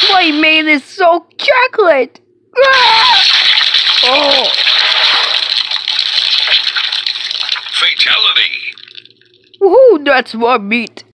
My mane is so chocolate. Oh. Fatality. Woohoo, that's more meat.